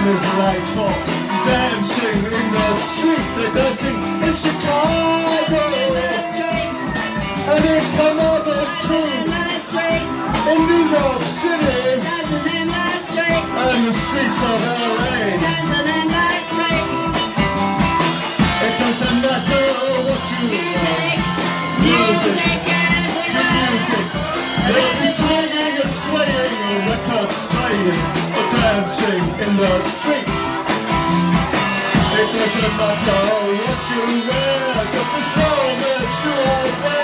is like for dancing in the street. They're dancing in Chicago, and in Carmarthen too, in New York City, and the streets of LA. It doesn't matter what you like. Music to music. They'll be swinging and swaying, records playing, or dancing in the street. It doesn't matter what you wear, just as long as you are there.